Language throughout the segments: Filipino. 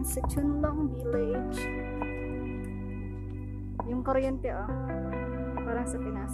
sa Chunlong Village. Yung kuryente parang sa Pinas.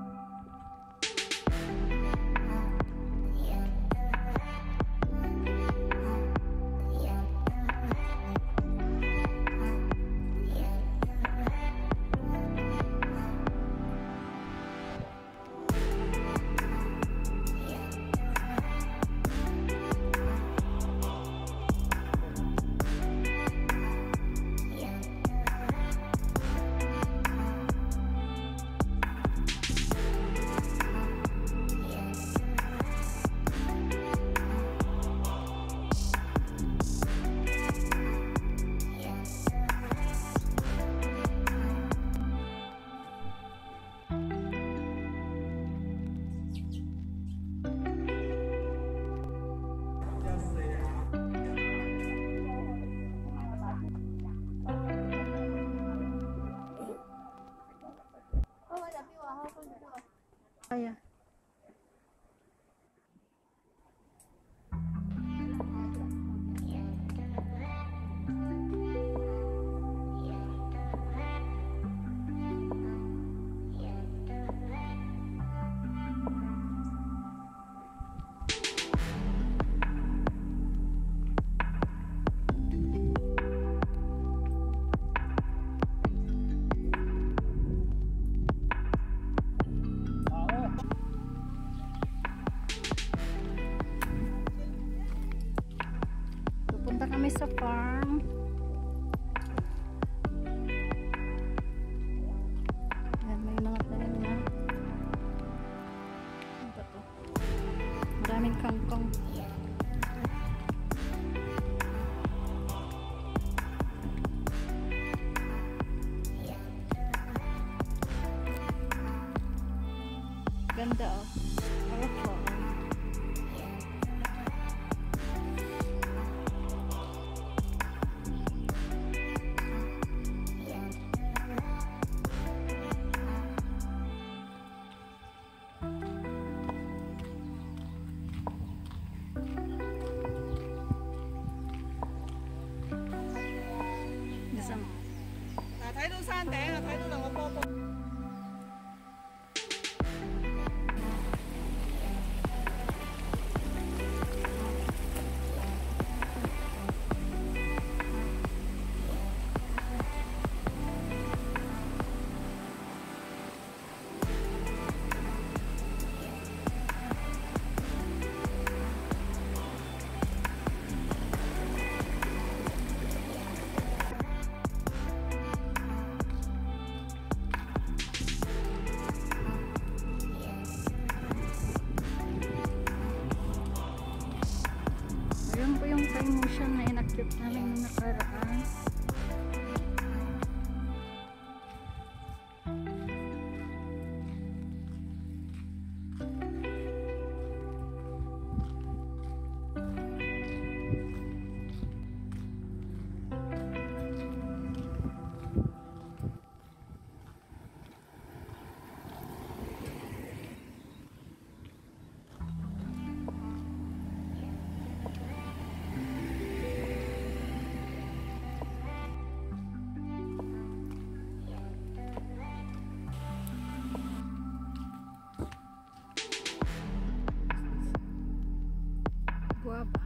Ayan. Pupunta kami sa farm. Ayan, may mga tanim na. Ano ba to? Maraming kangkong. Ganda colorful. Ayun po yung time motion na inakyat namin nung nakaraan. Guava.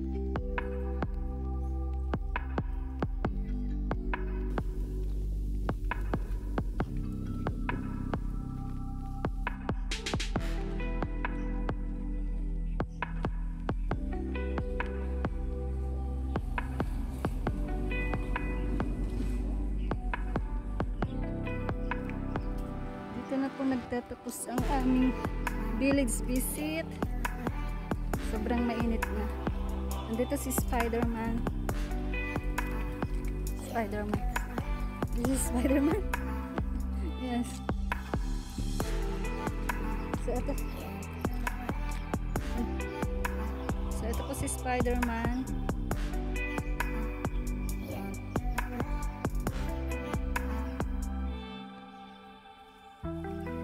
Dito na po nagtatapos ang aming village visit. Sobrang mainit na. Nandito si Spider-Man. Spider-Man. This is Spider-Man? Yes. So ito po si Spider-Man.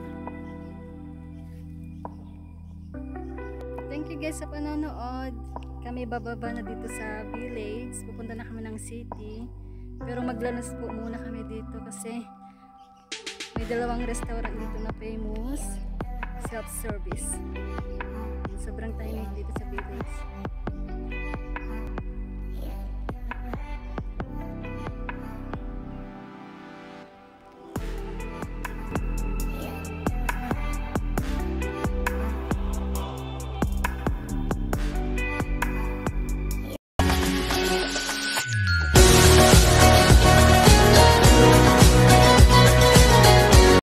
Thank you guys sa panonood. Kami bababa na dito sa village. Pupunta na kami ng city. Pero maglalas po muna kami dito kasi may dalawang restaurant dito na famous. Self-service. Sobrang tahimik dito sa village.